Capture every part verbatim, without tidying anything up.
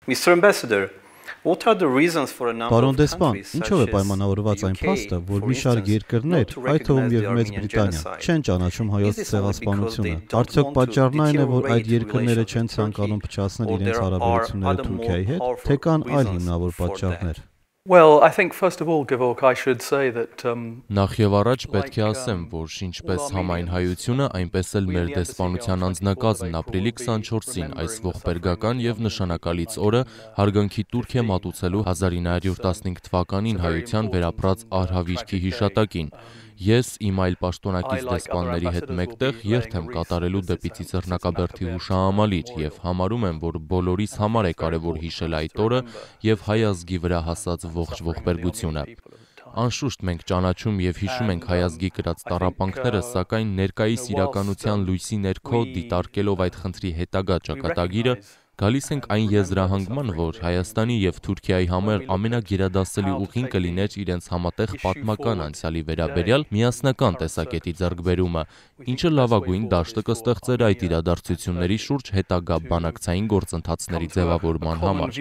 Mister Ambassador, what are the reasons for a number Պարոն of դեսպան, countries ինչով է such as պայմանավորված the այն U K, փաստը, որ for մի շարք instance, երկրներ, not to այդ թվում recognize եւ the Մեծ Armenian Բրիտանիան, genocide? չեն ճանաչում հայոց Is this only because ցեղասպանությունը։ they don't Արդյոք want to պատճառն այն է, որ այդ deteriorate երկրները relations չեն with ցանկանում Turkey, փչացնել or իրենց there are հարաբերությունները other more Թուրքիայի հետ, powerful թե կան այլ reasons հիմնավոր for պատճառներ։ that? Well, I think first of all, Gevorg, I should say that um, Նախ եւ առաջ պետք է ասեմ, որ ինչպես համայն հայությունը, այնպես էլ մեր դեսպանության անձնակազմն ապրիլի քսանչորսին այս ողբերգական եւ նշանակալից օրը հարգանքի տուրք է մատուցելու հազար ինը հարյուր տասնհինգ թվականին հայության վերապրած արհավիրքի հիշատակին։ Ես իմ այլ պաշտոնակից դեսպանների հետ մեկտեղ երթ եմ կատարելու դեպի Ծիծեռնակաբերդի հուշահամալիր եւ համարում եմ, որ բոլորիս համար է կարեւոր հիշել այդ օրը եւ հայ ազգի վրա հասած ողջ ողբերգությունը։ Անշուշտ մենք ճանաչում եւ հիշում ենք հայ ազգի կրած տառապանքները, սակայն ներկայիս իրականության լույսի ներքո դիտարկելով այդ խնդրի հետագա ճակատագիրը, գալիս ենք այն եզրահանգման, որ Հայաստանի եւ Թուրքիայի համար ամենագերադասելի ուղին կլիներ իրենց համատեղ պատմական անցյալի վերաբերյալ միասնական տեսակետի ձեռքբերումը, ինչը լավագույն դաշտը կստեղծեր այդ իրադարձությունների շուրջ հետագա բանակցային գործընթացների ձևավորման համար։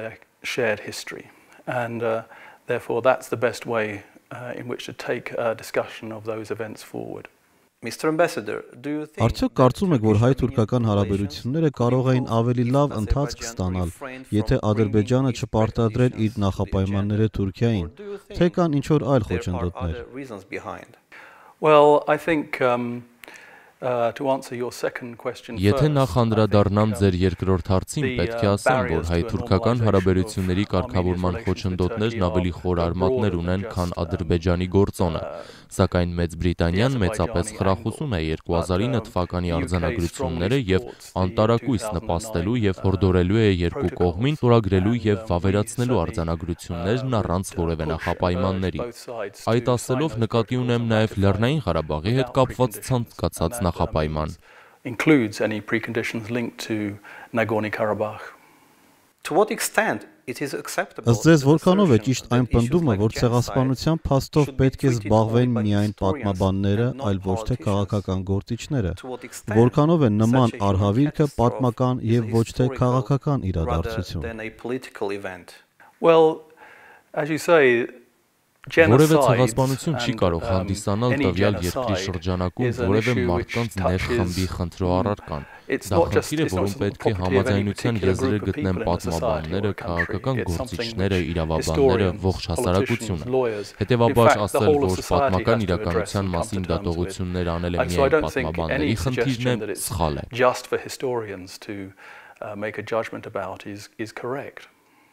And uh, therefore that's the best way uh, in which to take a discussion of those events forward. Mister Ambassador, do you think Արդյոք կարծում եք, որ հայ-թուրքական հարաբերությունները կարող էին ավելի լավ ընթացք ստանալ, եթե Ադրբեջանը չպարտադրեր իր նախապայմանները Թուրքիային, թե կան ինչ-որ այլ խոչընդոտներ։ Well, I think um, Uh, to answer your second question first, Եթե նախ անդրադառնամ ձեր երկրորդ հարցին, պետք է ասեմ, որ հայ-թուրքական հարաբերությունների կարգավորման խոչընդոտներն ավելի խոր արմատներ ունեն, քան Ադրբեջանի գործոնը, սակայն Մեծ Բրիտանիան մեծապես խրախուսում է երկու հազար ինը թվականի արձանագրությունները եւ անտարակույս նպաստելու եւ հորդորելու է երկու կողմին ստորագրելու եւ վավերացնելու արձանագրություններն առանց որևէ նախապայմանների։ Այդ ասելով նկատի ունեմ նաեւ Լեռնային Ղարաբաղի հետ կապված ցանկացած նախապայման includes any preconditions linked to Nagorno-Karabakh. To what extent it is acceptable? Ըստ ձեզ որքանով է ճիշտ այն պնդումը, որ ցեղասպանության փաստով պետք է զբաղվեն միայն պատմաբանները, այլ ոչ թե քաղաքական գործիչները։ Որքանով է նման արհավիրքը պատմական եւ ոչ թե քաղաքական իրադարձություն։ Well, as you say, Որևէ ցեղասպանություն չի կարող հանդիսանալ տվյալ երկրի շրջանակում որևէ մարդկանց ներխմբի խնդրո առարկան։ Դա խնդիր է, որում պետք է համաձայնության եզրեր գտնեն պատմաբանները, քաղաքական գործիչները, իրավաբանները, ողջ հասարակությունը։ Հետևաբար ասել, որ պատմական իրականության մասին դատողություններ անել է միայն պատմաբանների խնդիրն է, սխալ է։ Just for historians to uh, make a judgment about is is correct.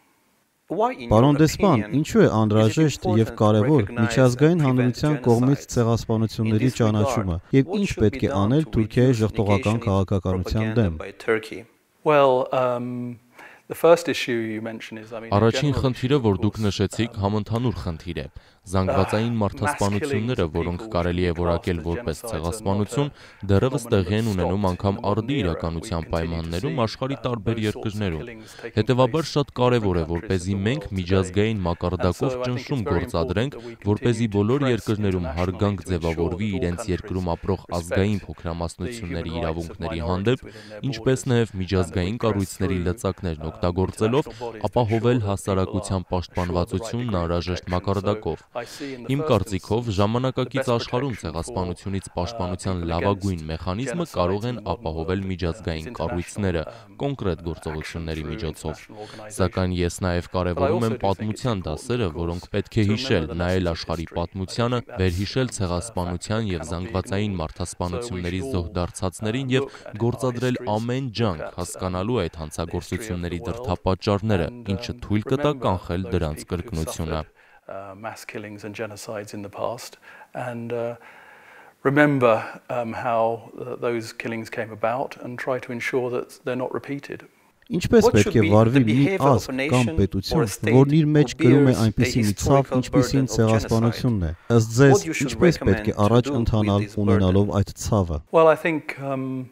Պարոն դեսպան, ինչու է անհրաժեշտ եւ կարեւոր միջազգային հանրության կողմից ցեղասպանությունների ճանաչումը եւ ինչ պետք է անել Թուրքիայի ժողովրդական քաղաքականության դեմ։ Well, um the first issue you mentioned is I mean Առաջին խնդիրը, որ դուք նշեցիք, համընդհանուր խնդիր է։ Զանգվածային մարդասպանությունները, որոնք կարելի է որակել որպես ցեղասպանություն, դեռևս տեղի են ունենում անգամ արդի իրականության պայմաններում աշխարհի տարբեր երկրներում։ Հետևաբար շատ կարևոր է, որպեսզի մենք միջազգային մակարդակով ճնշում գործադրենք, որպեսզի բոլոր երկրներում հարգանք ձևավորվի իրենց երկրում ապրող ազգային փոքրամասնությունների իրավունքների հանդեպ, ինչպես նաև միջազգային կառույցների լծակներն օգտագործելով ապահովել հասարակության պաշտպանվածությունն անհրաժեշտ մակարդակով։ Իմ կարծիքով ժամանակակից աշխարհում ցեղասպանությունից պաշտպանության լավագույն մեխանիզմը կարող են ապահովել միջազգային կառույցները կոնկրետ գործողությունների միջոցով։ Սակայն ես նաև կարևորում եմ պատմության դասերը, որոնք պետք է հիշել, նայել աշխարհի պատմությանը, վերհիշել ցեղասպանության եւ զանգվածային մարդասպանությունների զոհ դարձածներին եւ գործադրել ամեն ջանք հասկանալու այդ հանցագործությունների դրդապատճառները, ինչը թույլ կտա կանխել դրանց կրկնությունը։ Uh, mass killings and genocides in the past and uh, remember um, how uh, those killings came about and try to ensure that they're not repeated. Ինչպես պետք է վարվի մի ազգ կամ պետություն, որն իր մեջ կրում է այնպիսի մի ցավ, ինչպիսին ցեղասպանությունն է։ Ըստ ձեզ, ինչպես պետք է առաջ ընթանալ ունենալով այդ ցավը։ Well, I think um,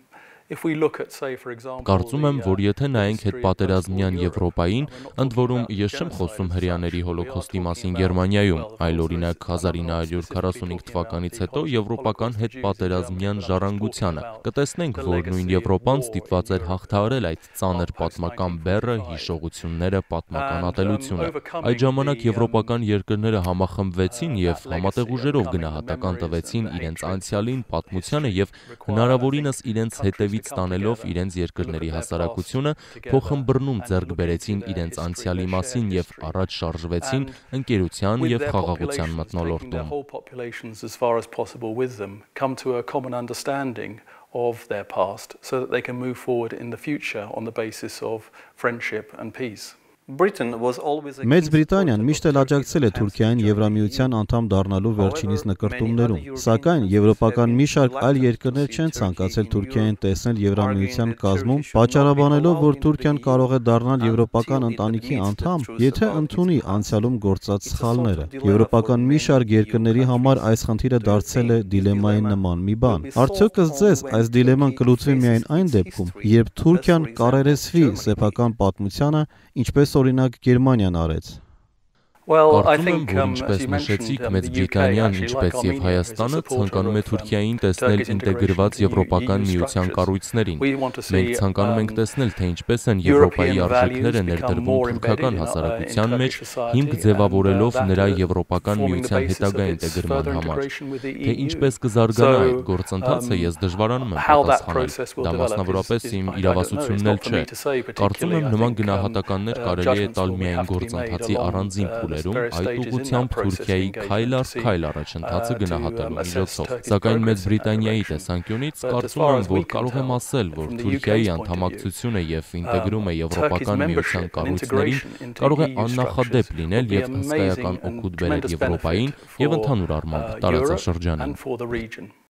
If we look at, say, for example, Կարծում եմ, որ եթե նայենք հետպատերազմյան Եվրոպային, ընդ որում ես չեմ խոսում հրեաների հոլոքոստի մասին Գերմանիայում, այլ օրինակ հազար ինը հարյուր քառասունհինգ թվականից հետո եվրոպական հետպատերազմյան ժառանգությանը, կտեսնենք, որ նույն Եվրոպան ստիպված էր հաղթահարել այդ ծանր պատմական բեռը, հիշողությունները, պատմական ատելությունը։ Այդ ժամանակ եվրոպական երկրները համախմբվեցին եւ համատեղ ուժերով գնահատական տվեցին իրենց անցյալին, պատմությանը եւ հնարավորինս իրենց հետևից տանելով իրենց երկրների հասարակությունը, փոխըմբռնում ձեռք բերեցին իրենց անցյալի մասին եւ առաջ շարժվեցին ընկերության եւ խաղաղության մթնոլորտում։ Of their past so that they can move forward in the future on the basis of friendship and peace. Մեծ Բրիտանիան միշտ էլ աջակցել է Թուրքիային Եվրամիության անդամ դառնալու վերջինիս նկրտումներում, սակայն եվրոպական մի շարք այլ երկրներ չեն ցանկացել Թուրքիային տեսնել Եվրամիության կազմում, պատճառաբանելով, որ Թուրքիան կարող է դառնալ եվրոպական ընտանիքի անդամ, եթե ընդունի անցյալում գործած սխալները։ Եվրոպական մի շարք երկրների համար այս խնդիրը դարձել է դիլեմայի նման մի բան։ Արդյոք ըստ ձեզ այս դիլեման կլուծվի միայն այն դեպքում, երբ Թուրքիան կառերեսվի սեփական պատմությանը, ինչպես օրինակ Գերմանիան արեց։ Կարծում եմ, որ ինչպես նշեցիք, Մեծ Բրիտանիան, ինչպես եւ Հայաստանը ցանկանում է Թուրքիային տեսնել ինտեգրված եվրոպական միության կառույցներին։ Մենք ցանկանում ենք տեսնել, թե ինչպես են Եվրոպայի արժեքները ներդրվում թուրքական հասարակության մեջ, հիմք ձևավորելով նրա եվրոպական միության հետագա ինտեգրման համար։ Թե ինչպես կզարգանա այդ գործընթացը, ես դժվարանում եմ պատասխանել։ Դա մասնավորապես իմ իրավասությունն էլ չէ։ Կարծում եմ, նման գնահատականներ կարելի է տալ միայն գործընթացի առանձին փուլերում, այդ ուղղությամբ Թուրքիայի քայլ առ քայլ առաջընթացը գնահատելու միջոցով։ Սակայն Մեծ Բրիտանիայի տեսանկյունից կարծում եմ, որ կարող եմ ասել, որ Թուրքիայի անդամակցությունը եւ ինտեգրումը Եվրոպական միության կառույցներին կարող է աննախադեպ լինել եւ հսկայական օգուտ բերել Եվրոպային եւ ընդհանուր առմամբ տարածաշրջանին։